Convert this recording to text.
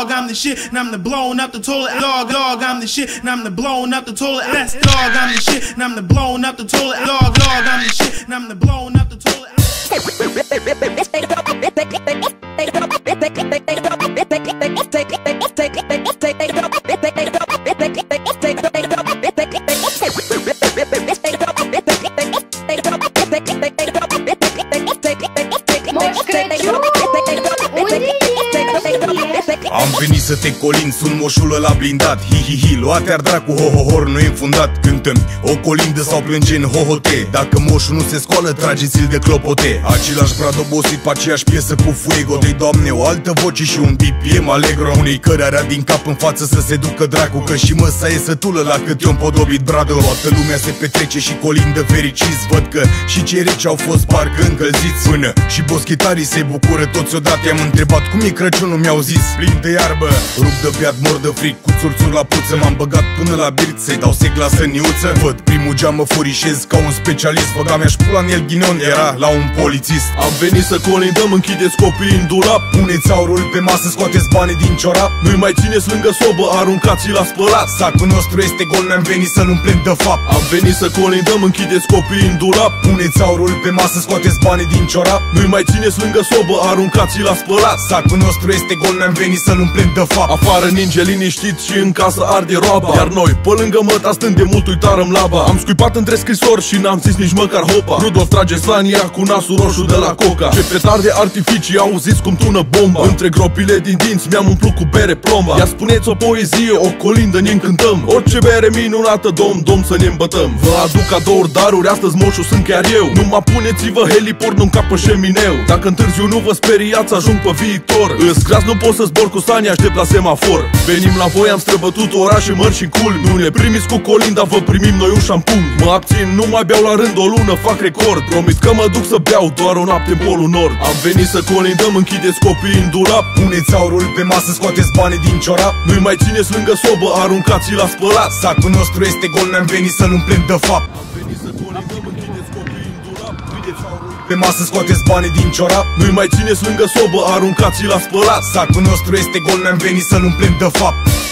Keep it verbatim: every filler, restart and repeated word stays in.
dog, I'm the shit, and I'm the blown up the toilet. Dog, dog, I'm the shit, and I'm the blown up the toilet. That's dog, I'm the shit, and I'm the blown up the toilet. Dog, dog, I'm the shit, and I'm the blown up the toilet. Am venit să te colin, sunt moșul ăla blindat. Hi-hi-hi, luate-ar dracu, ho-ho-hor, nu-i înfundat. Cântăm o colindă sau plânge în hohote. Dacă moșul nu se scoală, trageți-l de clopote. Același brad obosit pe aceeași piesă cu fuego. Dă-i Doamne o altă voce și un B P M alegro. Unei cări are din cap în față să se ducă dracu, că și măsa e sătulă la cât i-o împodobit bradă. Toată lumea se petrece și colindă fericiți. Văd că și cei reci au fost parcă încălziți. Până și boschetarii se bucură toți odată. I-am întrebat cum e Crăciunul, mi-au zis plin de iarbă, rup de beat, mor de fric, cu țurțuri la puță. M-am băgat până la birt să-i dau segla săniuță. Văd primul geam, mă furișez ca un specialist. Băga mi-aș pula în el ghinion, era la un polițist. Am venit să colindăm, închideți copiii în dulap. Puneți aurul pe masă, scoateți banii din ciorap. Nu-i mai țineți lângă sobă, aruncați-l la spălat. Sacul nostru este gol, ne-am venit să-l umplem de fapt. Am venit să colindăm, închideți copiii în dulap. Puneți aurul pe masă, scoateți banii din ciorap. Nu-i mai țineți lângă sobă, aruncați-l la spălat. Sacul nostru este gol, ne-am venit să-l umplem de fapt. Afară ninge liniștit și în casă arde roaba. Iar noi, pe lângă măta stând de mult uitarăm laba. Am scuipat între scrisori și n-am zis nici măcar hopa. Rudolf trage Sania cu nasul roșu de la Coca. Ce petarde artificii, auziți cum tună bomba. Între gropile din dinți mi-am umplut cu bere plomba. Ia spuneți o poezie, o colindă ne încântăm. Orice bere minunată, domn, domn să ne îmbătăm. Vă aduc cadouri, daruri, astăzi moșul sunt chiar eu. Numai puneți-vă heliport, nu-mi capă șemineu. Dacă întârziu nu vă speriați, ajung pe viitor. Îs gras, nu pot să zbor cu Sania, aștept la semafor. Venim la voi, am străbătut orașe mări și culmi. Nu ne primiți cu colinda, vă primim noi ușa în pumn. Mă abțin, nu mai beau la rând, o lună fac record. Promit că mă duc să beau doar o noapte în polul nord. Am venit să colindăm, închideți copiii în dulap. Puneți aurul pe masă, scoateți banii din ciorap. Nu-i mai țineți lângă sobă, aruncați-l la spălat. Sacul nostru este gol, ne-am venit să-l umplem de fapt. Am venit să colindăm, închideți copiii în dulap. Uite-ți aurul pe masă, scoateți banii din ciorap. Nu-i mai țineți lângă sobă, aruncați-l la spălat. Sacul nostru este gol, ne-am venit să-l umplem de fapt.